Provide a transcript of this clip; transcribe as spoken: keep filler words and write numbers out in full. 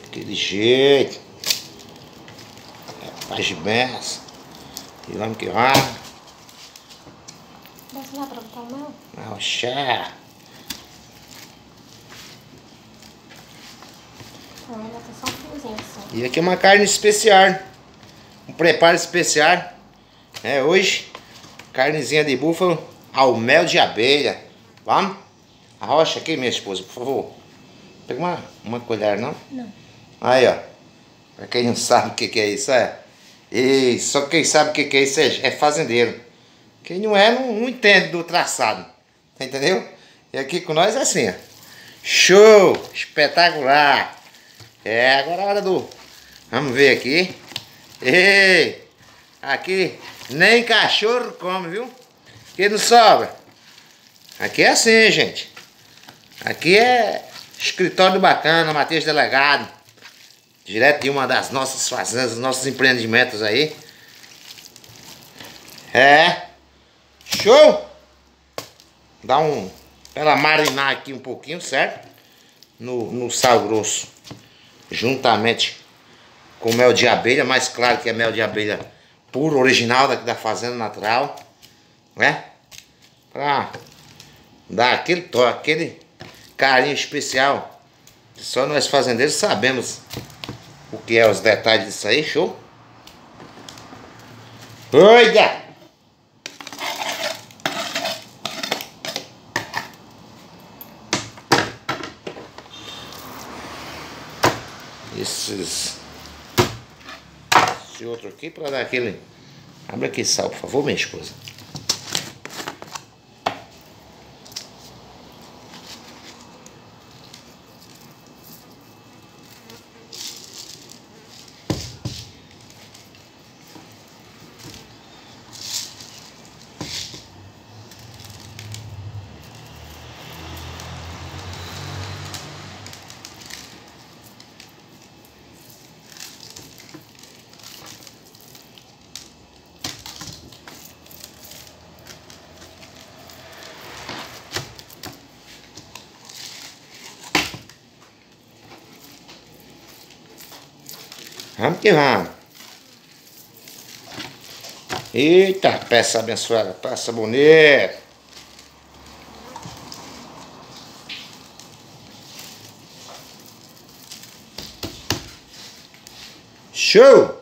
Daquele jeito. É, paz de benção. E vamos que vamos. Desce lá pra botar o mel. Arrochar. Não, ainda tá só um fiozinho assim. E aqui é uma carne especial. Um preparo especial. É, hoje, carnezinha de búfalo ao mel de abelha. Vamos? Arrocha aqui, minha esposa, por favor. Pega uma, uma colher, não? Não. Aí, ó. Pra quem não sabe o que, que é isso, é. E só quem sabe o que, que é isso é, é fazendeiro. Quem não é, não, não entende do traçado. Entendeu? E aqui com nós é assim, ó. Show! Espetacular! É, agora é a hora do... Vamos ver aqui. Ei! Aqui nem cachorro come, viu? Aqui não sobra. Aqui é assim, gente. Aqui é escritório bacana, Matheus Delegado. Direto de uma das nossas fazendas, dos nossos empreendimentos aí. É. Show! Dá um... Pra ela marinar aqui um pouquinho, certo? No, no sal grosso. Juntamente com mel de abelha. Mais claro que é mel de abelha puro, original daqui da fazenda natural. Né? Pra dar aquele toque, aquele carinho especial. Só nós fazendeiros sabemos o que é os detalhes disso aí, show? Olha! Esses... Esse outro aqui para dar aquele... Abre aqui sal, por favor, minha esposa. Vamos que vamos. Eita, peça abençoada, peça bonita. Show!